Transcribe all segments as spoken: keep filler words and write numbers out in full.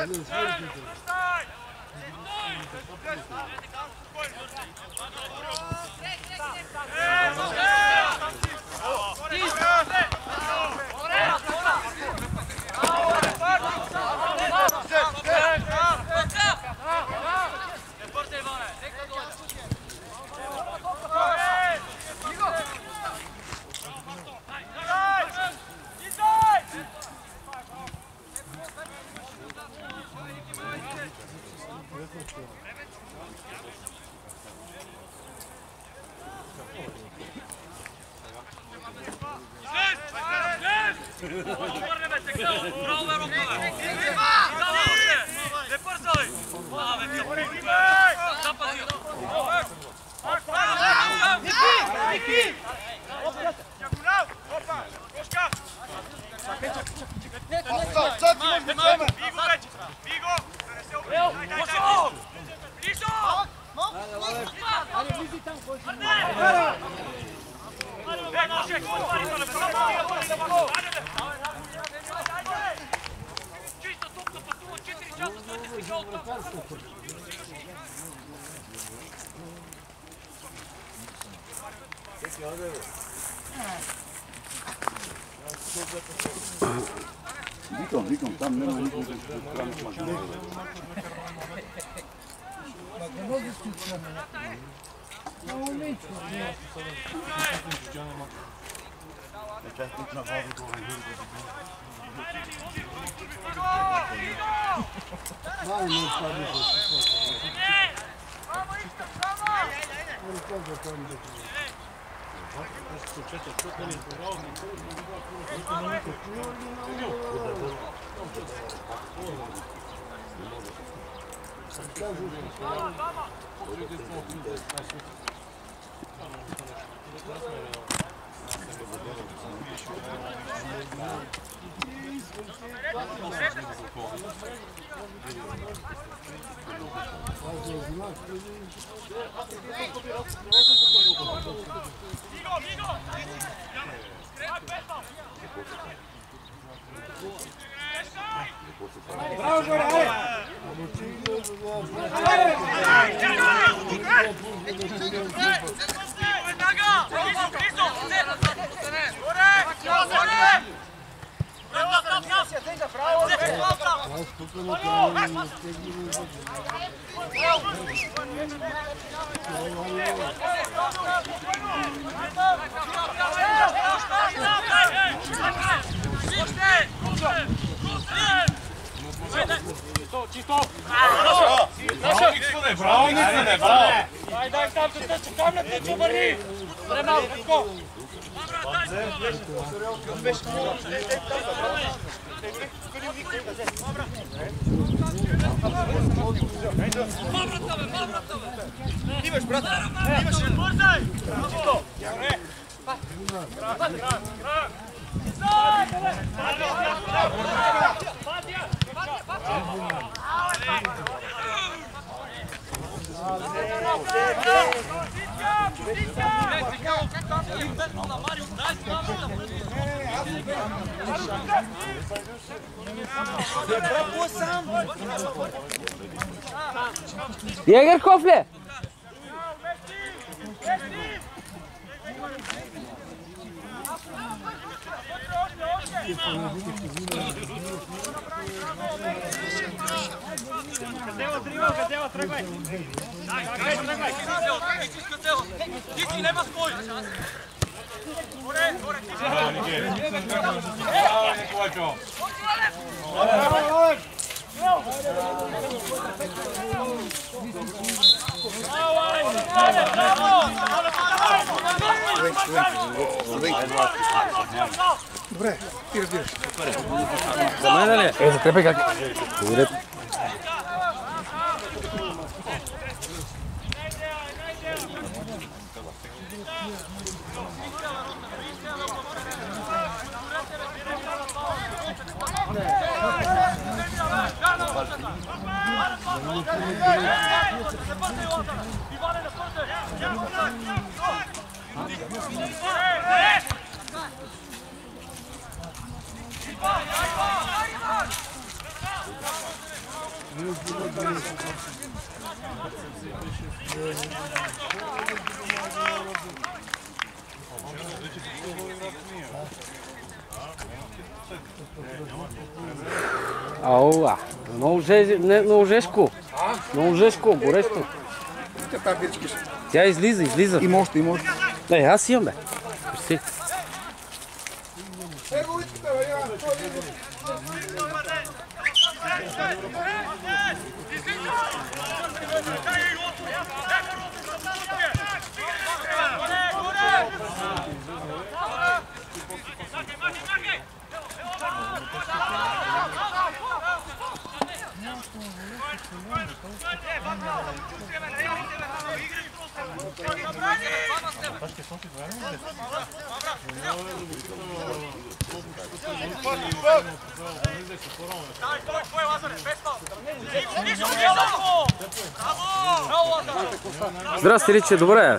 Викам, викам, там няма никой да се отправи с машина. Е, чак тук на вода това е хирка. Май, не спади се. Bravo, Jorge! Браво, Никоне, браво! Дай, дай, там се тъча, там на тъча, върни! Времал, Нико! Имаш, брат! Имаш! Бързай! Браво! Jäger Kofle! Кадела, трима, кадела, тръгвай! Дай, дай, тръгвай! Ти си нема стой! Горе, горе, ти си! Браво, Нике! Браво, Николайчо! Браво, Добре, ти разбираш. За мен ли? Е, за теб е как? Добре. Ауа, много жестко. Много жестко, горещо. Тя излиза, излиза. Има още, има още. Е, аз имам, бе. Си. Здрасти, Риче, добре.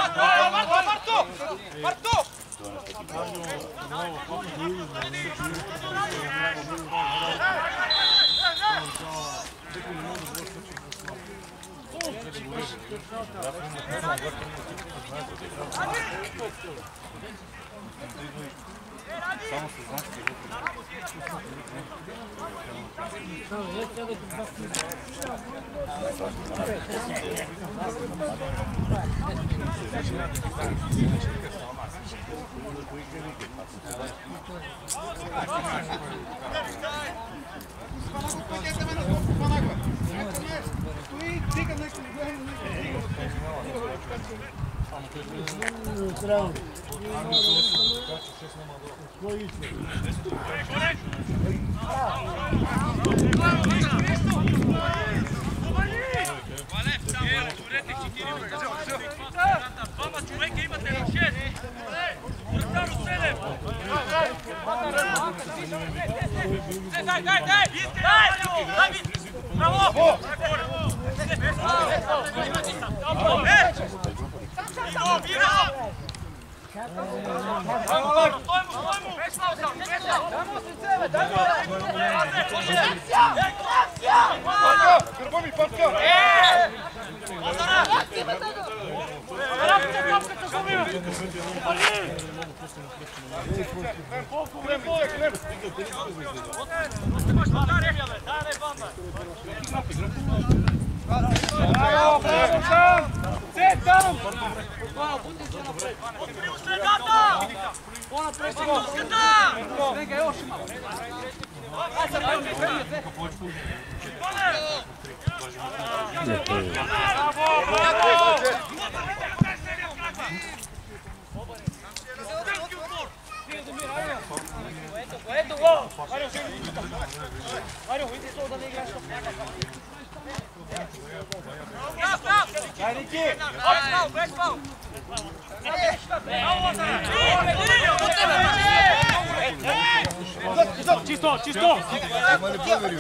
Чисто, чисто! Има ли българи?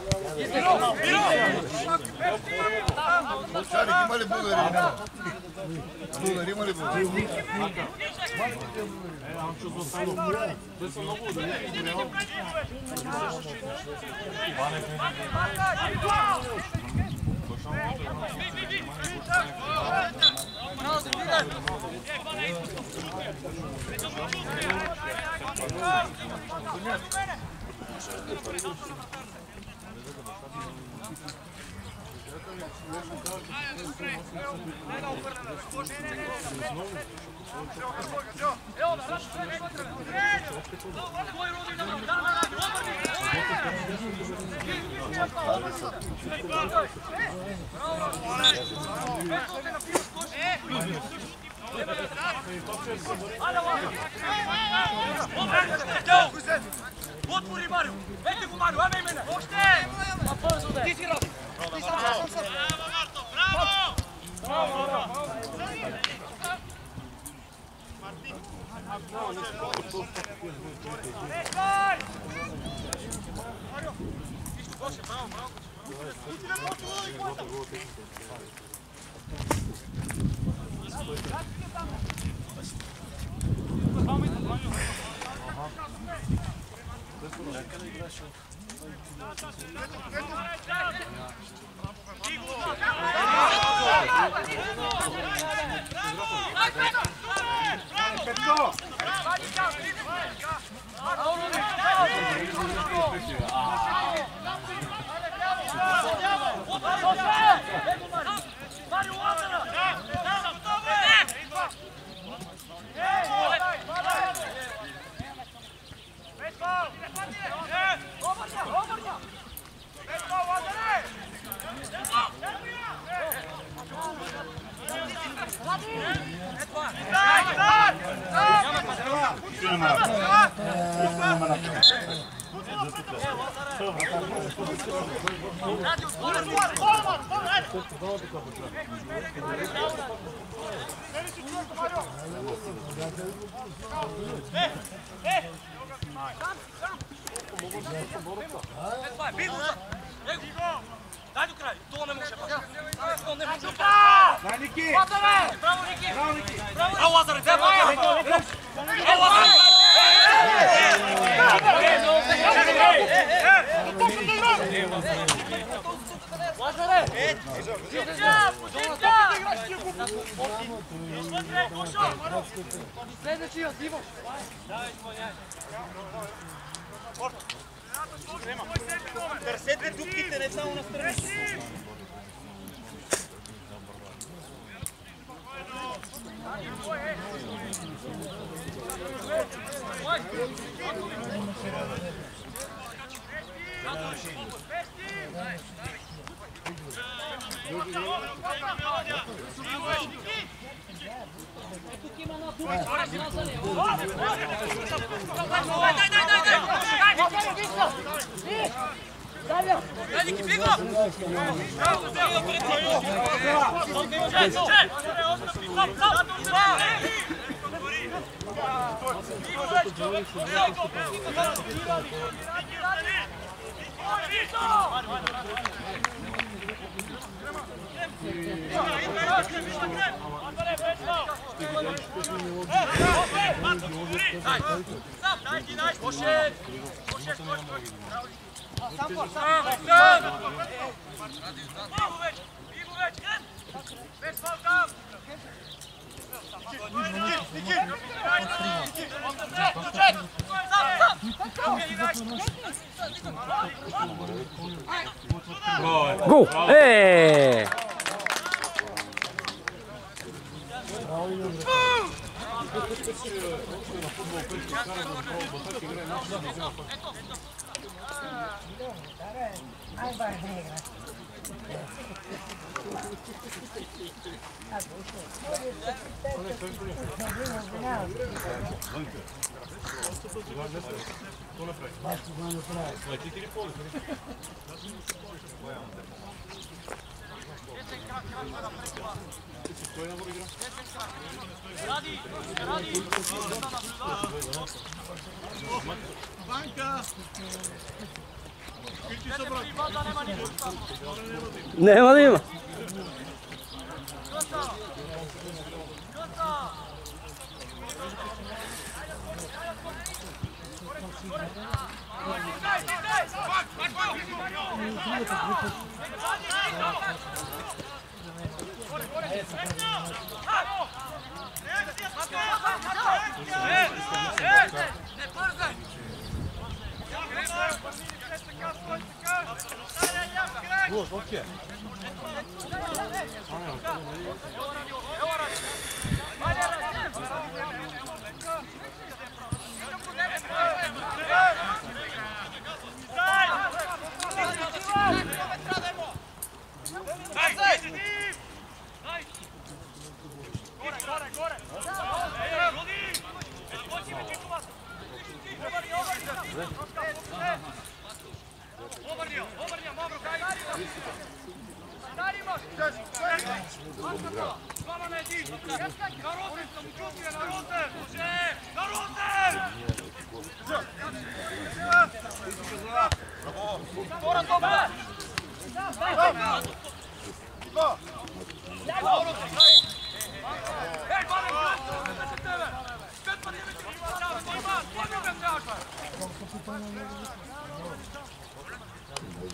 Чарик, има ли българи? Българи, има ли българи? Отвори, Марио! Ете го, Марио! Аме мене! Още! Ти си рад! Браво, Марто! Браво! Браво, браво! Дай до край, това не може пас. Това не може пас. Дай, Ники! Браво, Ники! Браво, Ники! Браво, Лазаре! Браво, Лазаре! Лазаре! Следващия, Диво! Търсете дупките, не само настрани. Go! Hey! Nema da ima.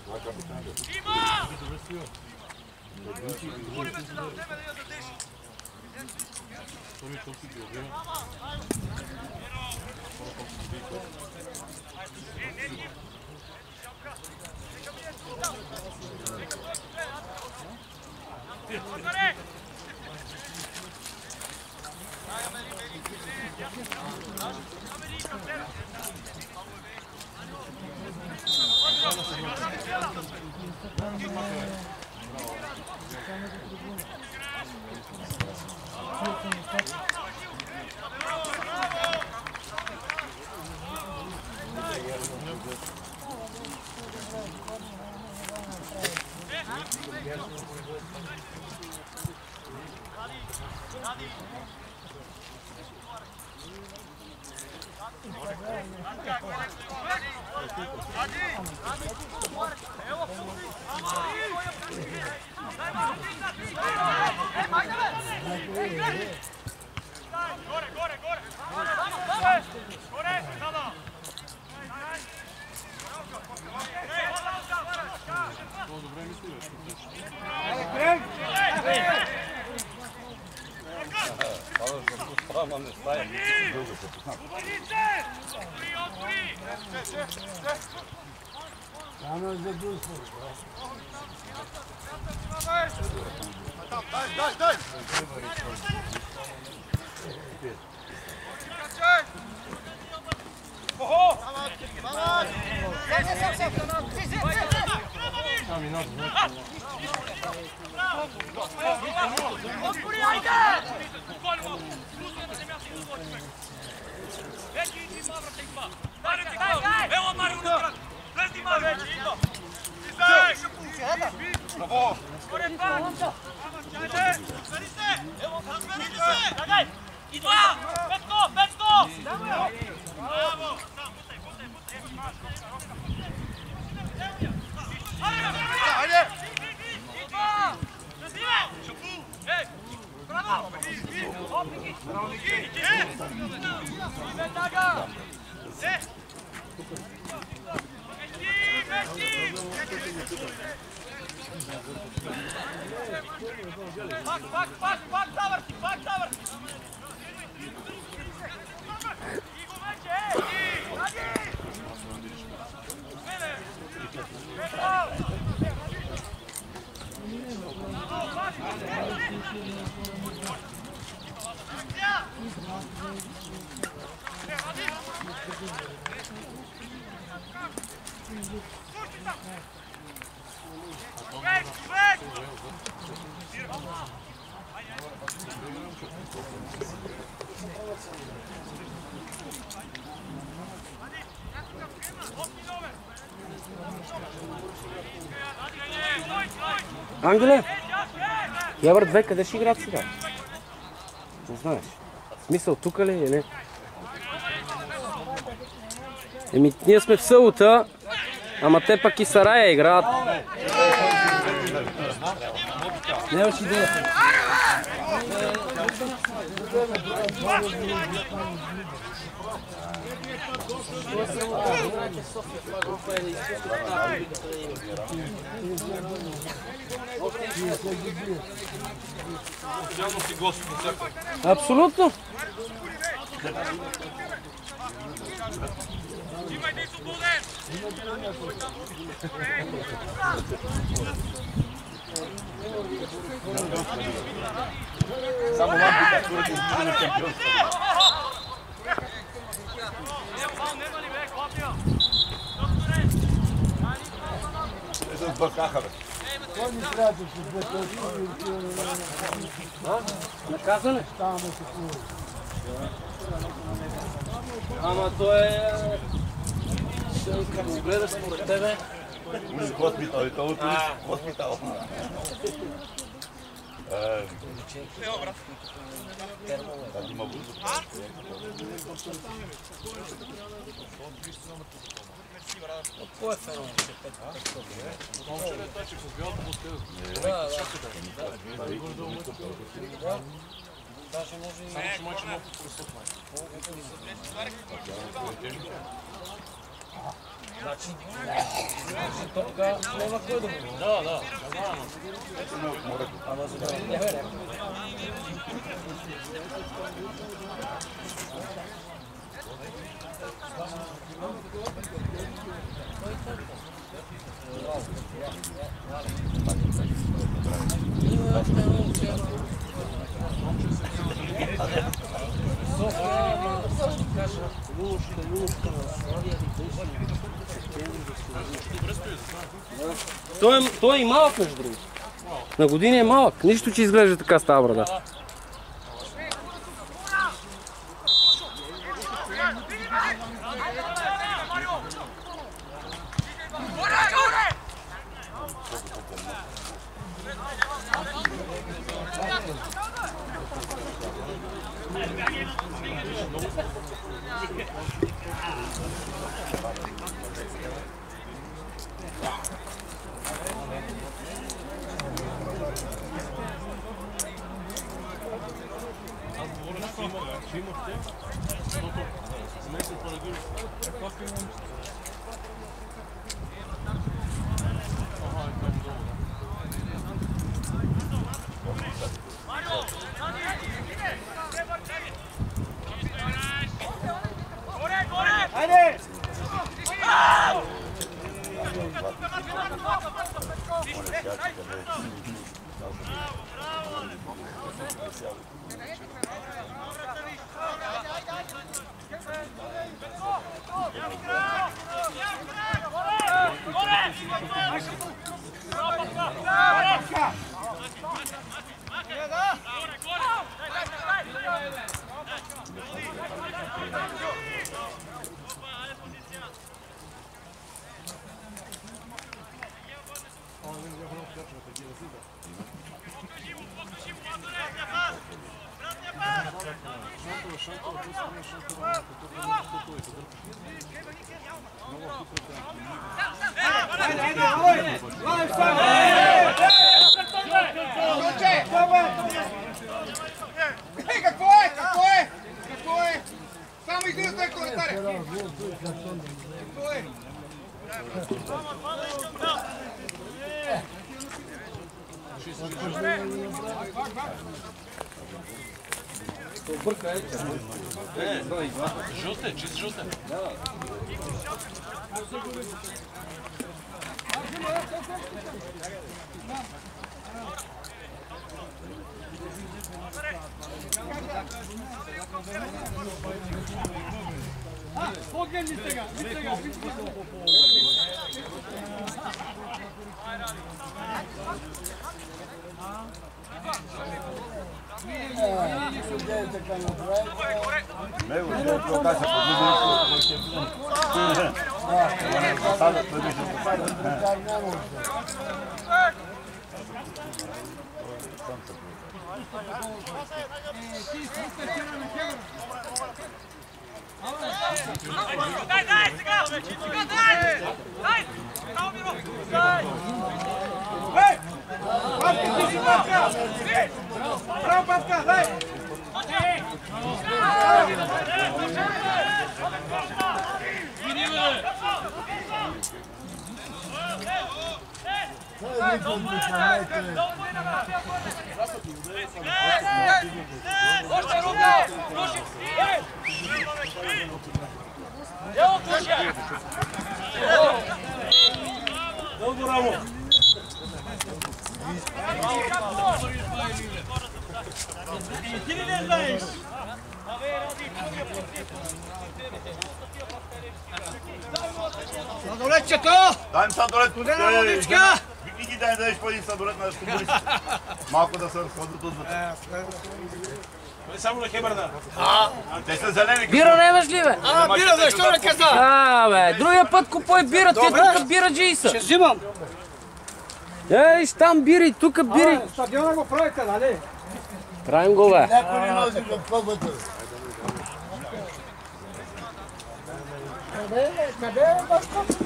Има! Молиме се да отнеме да я дадеш. Дай, дай, дай! Ого! Браво! Идва! Петко! Петко! Браво! Хайде! Идва! Шапу! Ей! Браво! Браво, Ники! Е! Веднага! Е! Мечи! Мечи! Пак, пак, пак, пак завърти, пак завърти! Иго вече, ей! Ради! Мене! Петко! Ангеле, Явър две, къде ще играят сега? Не знаеш. Смисъл, тук ли е, не? Еми, ние сме в Сълута, ама те пък и Сарая играят. Нямаш идея. Абсолютно. Само лампите, турите изгубили шампионство. Те се сбъркаха, бе. Наказане? Ама то е... Как си гледаш според тебе? Улис хоспитал и това улис хоспитал. Ево, брат. Там има близо. Кой е феномен? Даже може и... Само че маче много по-красотно. Значи, топка няма кой да го. Да, да. Ама за да не бе, Той е, той е и малък, между другото. На години е малък. Нищо, че изглежда така с тази брада. Какво е? Какво е? Какво е? Само излизате коментаря. Какво е? Жълте, чист жълте. Погледни сега, виж сега, виж сега. Него ще е това се Дай, дай, сега! Сега, дай! Дай! Право, Миро! Дай! Ей! Папка, ти си папка! Право, папка, дай! Още рука! Души! Дело Кушия! Дълго рамо! Ти ли не знаеш? Сладолетчето! Дай им сладолет! Студена водичка! Викни ги дай да дадеш по-един сладолет на футболист. Малко да се разходят отвътре. Само на хебърда. Те са зелени. Бира не имаш ли, бе? А, бира, защо не каза? А, бе, другия път купой бира, те тук бира джейса. Ще взимам. Ей, там бири, тук бири. Стадиона го правите, нали? Правим го, бе. Някой не носи в пъбата. Къде е? Къде е баското?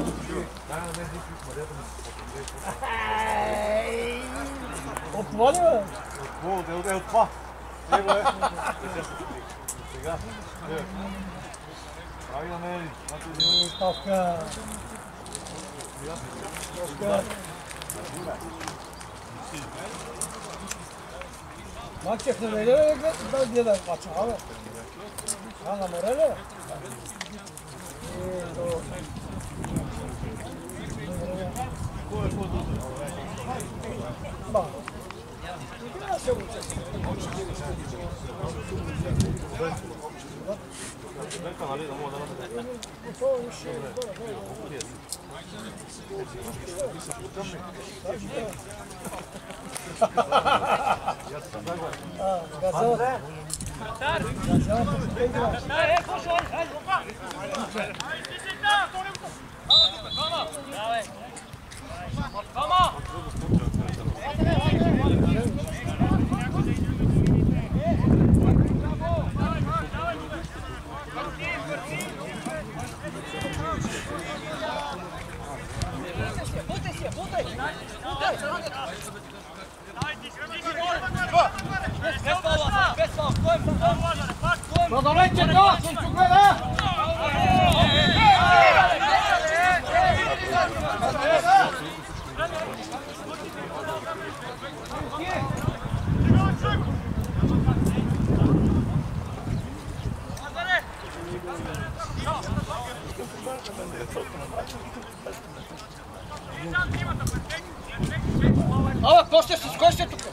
Отволи, бе? О, е от това. Ево е. Сега. Toca. Toca. Maček ne velja da gleda mača, ali? Ana Morele? Ba. Ja se uče. Продолжайте, да, Сунчука, да! Ала, Костя, с кой сте тук?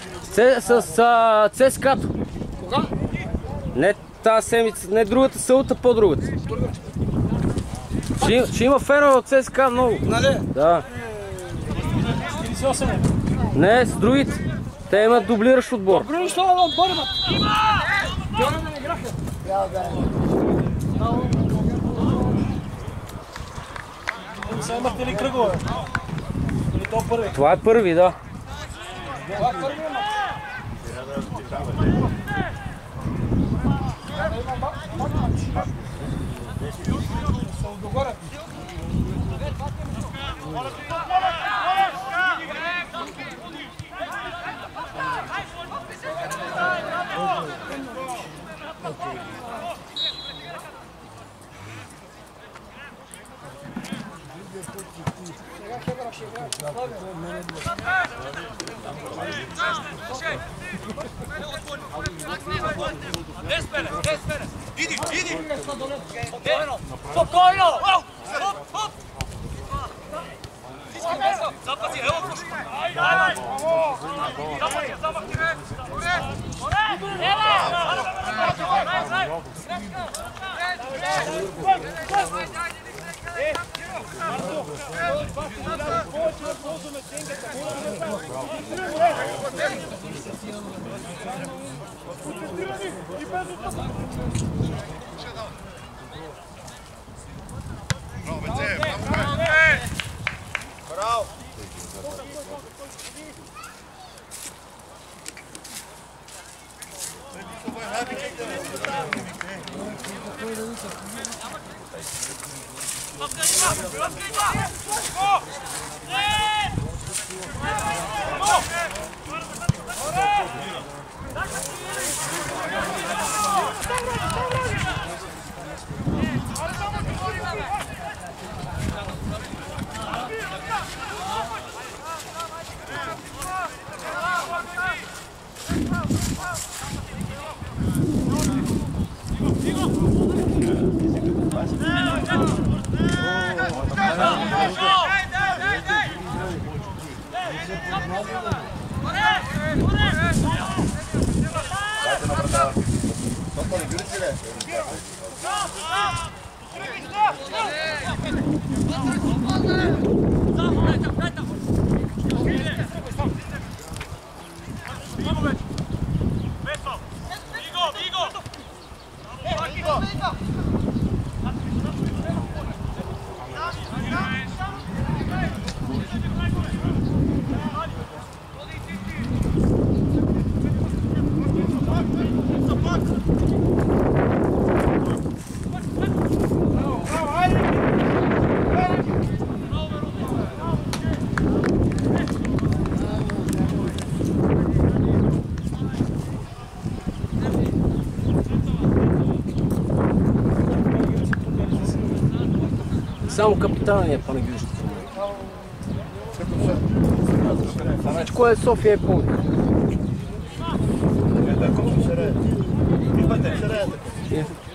С ЦСКА-то. Кога? Не тази седмица, не другата събота, по-другата. Ще, ще има фенове от ЦСКА много. Нали? Да. четиридесет и осем. Не, с другите. Те имат дублиращ отбор. Добре, що на отбор имат? Има! Вчера не играха. Трябва да е. Сега имате ли кръгове? Или то първи? Това е първи, да. Това е първи имат. Догоре. Иди, иди! Спокойно! Хоп, хоп! Запази, ево пушка! Айде, айде! Запази, замахни, бе! Горе! Горе! Браво! Само капиталния Панагюрището. Всичко е София е пълно. Е, така се рее. И пътен се рее така.